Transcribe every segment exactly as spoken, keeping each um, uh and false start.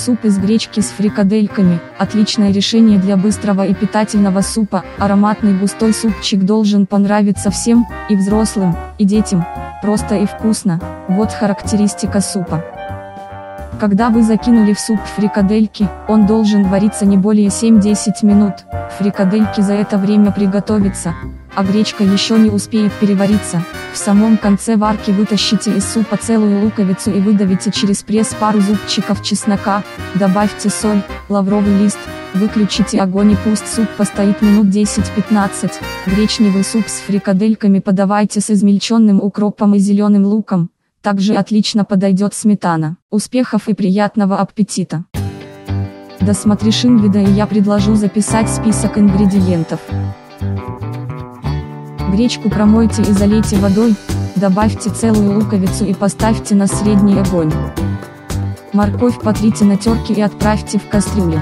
Суп из гречки с фрикадельками – отличное решение для быстрого и питательного супа. Ароматный густой супчик должен понравиться всем, и взрослым, и детям. Просто и вкусно. Вот характеристика супа. Когда вы закинули в суп фрикадельки, он должен вариться не более семь-десять минут. Фрикадельки за это время приготовятся, а гречка еще не успеет перевариться. В самом конце варки вытащите из супа целую луковицу и выдавите через пресс пару зубчиков чеснока, добавьте соль, лавровый лист, выключите огонь и пусть суп постоит минут десять-пятнадцать. Гречневый суп с фрикадельками подавайте с измельченным укропом и зеленым луком, также отлично подойдет сметана. Успехов и приятного аппетита! Досмотришь видео и я предложу записать список ингредиентов. Гречку промойте и залейте водой, добавьте целую луковицу и поставьте на средний огонь. Морковь потрите на терке и отправьте в кастрюлю.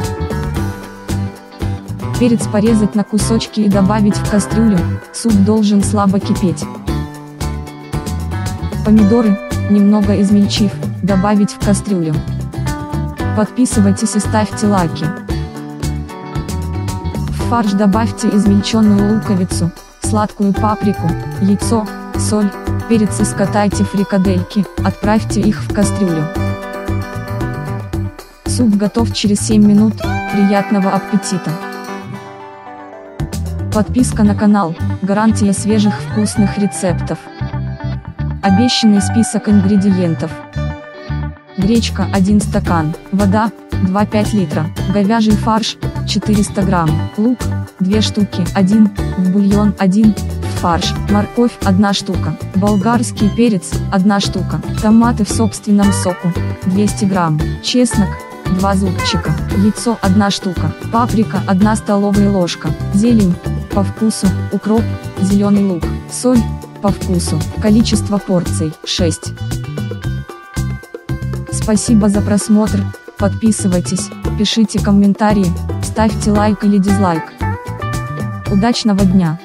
Перец порезать на кусочки и добавить в кастрюлю, суп должен слабо кипеть. Помидоры, немного измельчив, добавить в кастрюлю. Подписывайтесь и ставьте лайки. В фарш добавьте измельченную луковицу, сладкую паприку, яйцо, соль, перец и скатайте фрикадельки, отправьте их в кастрюлю. Суп готов через семь минут, приятного аппетита! Подписка на канал, гарантия свежих вкусных рецептов. Обещанный список ингредиентов. Гречка один стакан, вода два и пять литра, говяжий фарш четыреста грамм, лук две штуки, один, в бульон один, в фарш, морковь одна штука, болгарский перец одна штука, томаты в собственном соку двести грамм, чеснок два зубчика, яйцо одна штука, паприка одна столовая ложка, зелень по вкусу, укроп, зеленый лук, соль по вкусу, количество порций шесть. Спасибо за просмотр, подписывайтесь, пишите комментарии, ставьте лайк или дизлайк. Удачного дня!